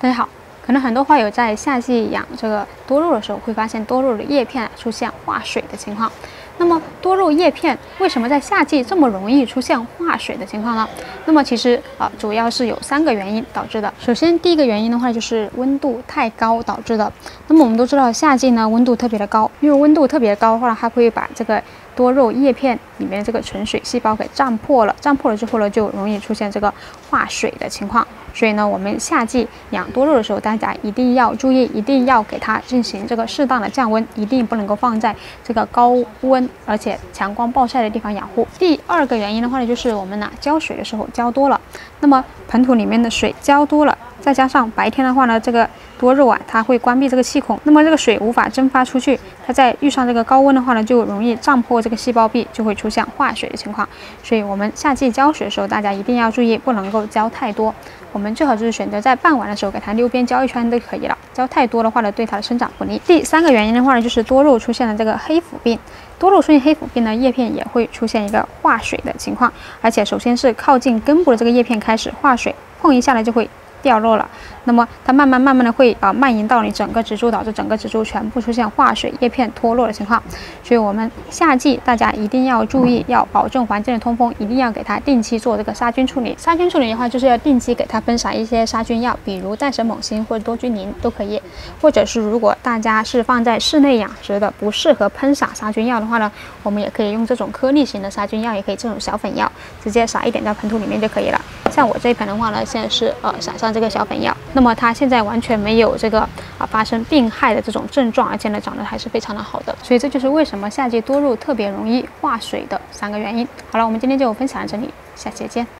大家好，可能很多花友在夏季养这个多肉的时候，会发现多肉的叶片出现化水的情况。那么多肉叶片为什么在夏季这么容易出现化水的情况呢？那么其实主要是有3个原因导致的。首先，第一个原因的话就是温度太高导致的。那么我们都知道夏季呢温度特别的高，因为温度特别高的话，它会把这个多肉叶片里面的这个纯水细胞给占破了，占破了之后呢，就容易出现这个化水的情况。所以呢，我们夏季养多肉的时候，大家一定要注意，一定要给它进行这个适当的降温，一定不能够放在这个高温而且强光暴晒的地方养护。第二个原因的话呢，就是我们浇水的时候浇多了，那么盆土里面的水浇多了，再加上白天的话呢，这个多肉它会关闭这个气孔，那么这个水无法蒸发出去，它在遇上这个高温的话呢，就容易胀破这个细胞壁，就会出现化水的情况。所以我们夏季浇水的时候，大家一定要注意，不能够浇太多。我们最好就是选择在傍晚的时候给它溜边浇一圈就可以了，浇太多的话呢，对它的生长不利。第3个原因的话呢，就是多肉出现了这个黑腐病。多肉出现黑腐病呢，叶片也会出现一个化水的情况，而且首先是靠近根部的这个叶片开始化水，碰一下呢就会掉落了，那么它慢慢的会蔓延到你整个植株，导致整个植株全部出现化水、叶片脱落的情况。所以我们夏季大家一定要注意，要保证环境的通风，一定要给它定期做这个杀菌处理。杀菌处理的话，就是要定期给它喷洒一些杀菌药，比如戴神锰锌或者多菌灵都可以。或者是如果大家是放在室内养殖的，不适合喷洒杀菌药的话呢，我们也可以用这种颗粒型的杀菌药，也可以这种小粉药，直接撒一点在盆土里面就可以了。像我这一盆的话呢，现在是撒上这个小粉药，那么它现在完全没有这个发生病害的这种症状，而且呢长得还是非常的好的，所以这就是为什么夏季多肉特别容易化水的3个原因。好了，我们今天就分享到这里，下期见。